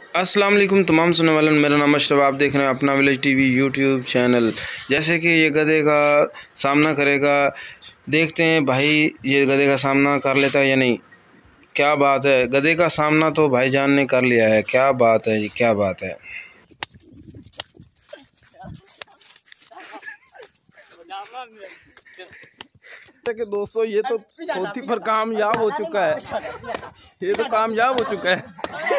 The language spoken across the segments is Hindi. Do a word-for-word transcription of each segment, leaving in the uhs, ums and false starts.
अस्सलाम वालेकुम तमाम सुनने वालों, मेरा नाम अशरफ, आप देख रहे हैं अपना विलेज टीवी यूट्यूब चैनल। जैसे कि ये गधे का सामना करेगा, देखते हैं भाई ये गधे का सामना कर लेता है या नहीं। क्या बात है, गधे का सामना तो भाईजान ने कर लिया है। क्या बात है, क्या बात है। कि दोस्तों ये तो चौथी पर कामयाब हो चुका है, ये तो कामयाब हो चुका है।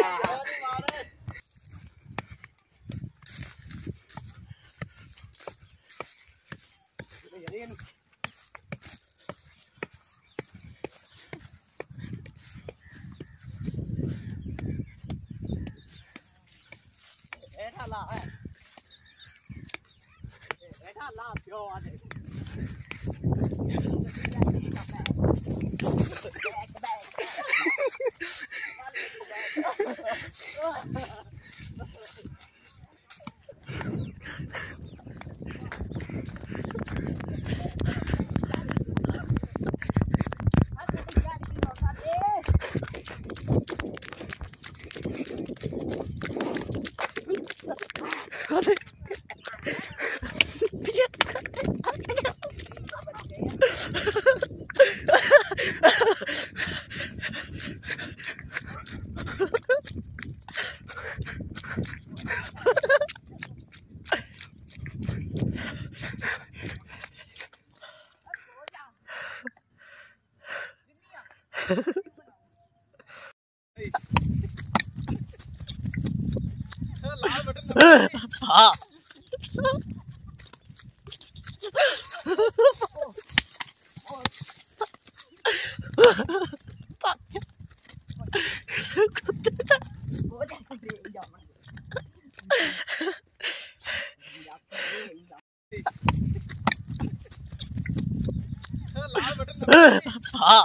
हाँ हाँ